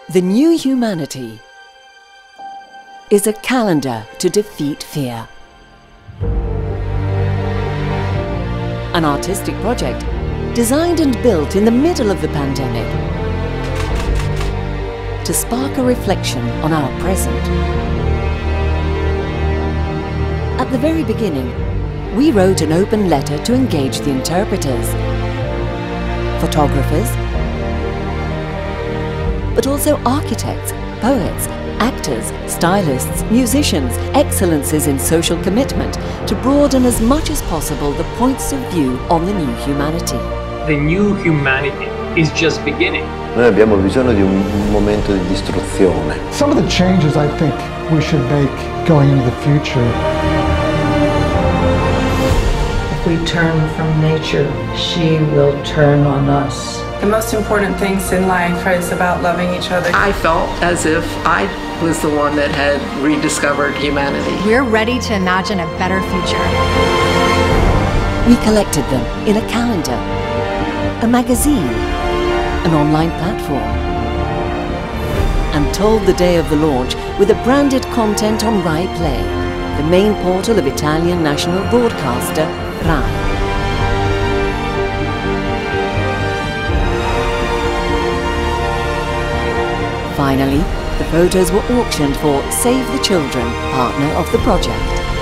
The New Humanity is a calendar to defeat fear. An artistic project designed and built in the middle of the pandemic to spark a reflection on our present. At the very beginning, we wrote an open letter to engage the interpreters, photographers, but also architects, poets, actors, stylists, musicians, excellences in social commitment to broaden as much as possible the points of view on the new humanity. The new humanity is just beginning. Noi abbiamo bisogno di un momento di distruzione. Some of the changes I think we should make going into the future. If we turn from nature, she will turn on us. The most important things in life is about loving each other. I felt as if I was the one that had rediscovered humanity. We're ready to imagine a better future. We collected them in a calendar, a magazine, an online platform, and told the day of the launch with a branded content on Rai Play, the main portal of Italian national broadcaster Rai. Finally, the photos were auctioned for Save the Children, partner of the project.